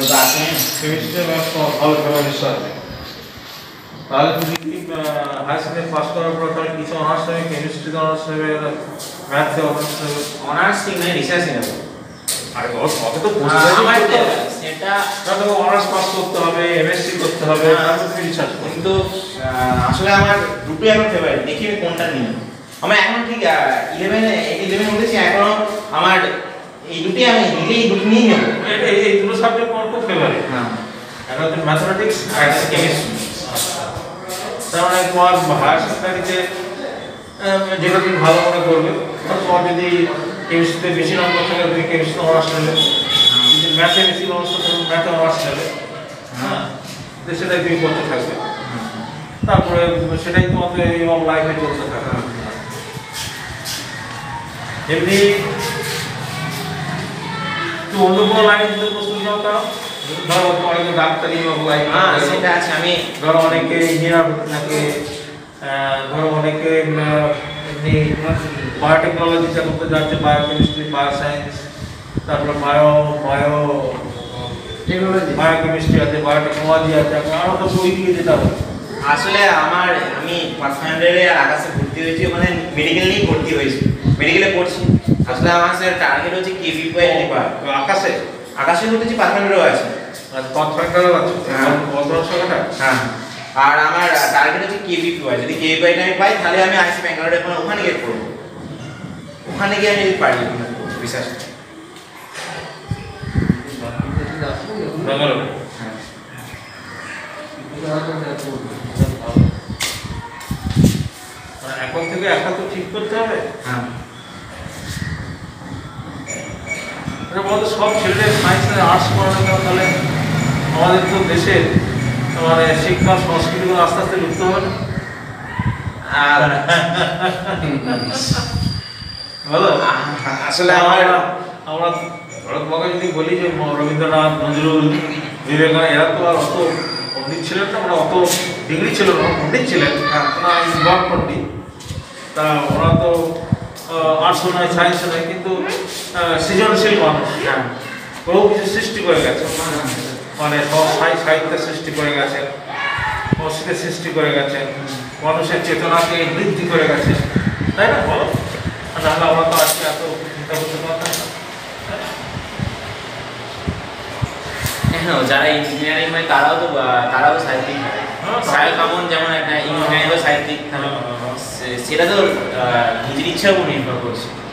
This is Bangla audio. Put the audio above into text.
তো আছে কেমিস্ট্রি ম্যাথ ভালো ফেভারিট আছে। তাহলে তুমি কি হাই সেকেন্ডারি পাস করার পর তাহলে কিছু অনার্স নেবে, কেমিস্ট্রিতে অনার্স নেবে, ম্যাথে অনার্স নেবে? অনার্স ঠিক নেই, রিসার্চ নেব। আরে অত তো আমার সেটা তো অনার্স পাস করতে হবে, এমএসসি করতে হবে, তারপর তুমি রিসার্চ করবে। কিন্তু আসলে আমার দুটোই এখন ফেভারিট, দেখি আমি কোনটা নিই। আমার এখন ঠিক 11 উঠেছি, এখন আমার এই দুটোই আমি নিলে এই দুটো নিয়ে নেব। এই দুটো সাবজেক্ট আমার খুব ফেভারিট। হ্যাঁ, একটা হচ্ছে ম্যাথমেটিক্স আর কেমিস্ট্রি। তার মানে তোমার হায়ার সেকেন্ডারিতে যেটা তুমি ভালো মনে করবে, তোমার যদি কেমিস্ট্রিতে বেশি নম্বর থাকে তুমি কেমিস্ট্রি অনার্স নেবে, যদি ম্যাথে বেশি নম্বর থাকে তুমি ম্যাথে অনার্স নেবে। হ্যাঁ, তো সেটাই তুমি করতে থাকবে, তারপরে সেটাই তোমাদের এবং লাইফে চলতে থাকবে। এমনি তো অন্য কোনো লাইনে যদি প্রস্তুতি নাও, তাও ধরো অনেকে ডাক্তারি লাইন, সেটা আছে। আমি ধরো অনেকে ইঞ্জিনিয়ার হতে থাকে, ধরো অনেকে এমনি বায়োটেকনোলজিটা করতে যাচ্ছে, বায়োকেমিস্ট্রি, বায়োসায়েন্স, তারপরে বায়োকেমিস্ট্রি আছে, বায়োটেকনোলজি আছে, আরও তো ওই দিকে যেতে হবে। আসলে আমি পাথফাইন্ডারে আকাশে ভর্তি হয়েছি, ওখানে মেডিকেল নিয়েই ভর্তি হয়েছি, মেডিকেলে পড়ছি। আসলে আমার স্যার টার্গেট হচ্ছে কেভি পয়েন্ট পার। আকাশে উঠেছি, পাথফাইন্ডারও আছে। পাথফাইন্ডারও আছে, কত টাকা? হ্যাঁ, আর আমার টার্গেট হচ্ছে কেভি পয়েন্ট। যদি কেভি পয়েন্ট আমি পাই তাহলে আমি আইসি ব্যাঙ্গালোরে ওখানে গিয়ে পড়বো। ওখানে গিয়ে আমি যদি পারি বিশ্বাস ব্যাঙ্গালোর। এখন থেকে একটা তো ঠিক করতে হবে। হ্যাঁ, বলতো সব ছেলেদের সায়েন্স আর আর্টস পড়ানো কেন? তাহলে আমাদের তো দেশের মানে শিক্ষা সংস্কৃতিগুলো আস্তে আস্তে লুপ্ত হবে না? আর বলো, আসলে আমরা তোমাকে যদি বলি যে রবীন্দ্রনাথ, নজরুল, বিবেকানন্দ, এরা তো আর অত পণ্ডিত ছিলেন না, ওরা অত ডিগ্রি ছিল না, পণ্ডিত ছিলেন, বিভাগ পণ্ডিত। তা ওরা তো আর্টসও নয়, সায়েন্সও নয়, কিন্তু সৃজনশীল মানুষ। বহু কিছু সৃষ্টি করে গেছে, মানে সাহিত্যের সৃষ্টি করে গেছেন, সংস্কৃতের সৃষ্টি করে গেছেন, মানুষের চেতনাকে বৃদ্ধি করে গেছে, তাই না? বলো, নাহলে আমরা তো আজকে এত চিন্তা করতে পারতাম না। হ্যাঁ, যারা ইঞ্জিনিয়ারিং হয় তারাও সাহিত্যিক হয়। সাহেব কামন যেমন একটা ইঞ্জিনিয়ারিং সাহিত্যিক, সেটা তো নিজের ইচ্ছার উপর নির্ভর করছে।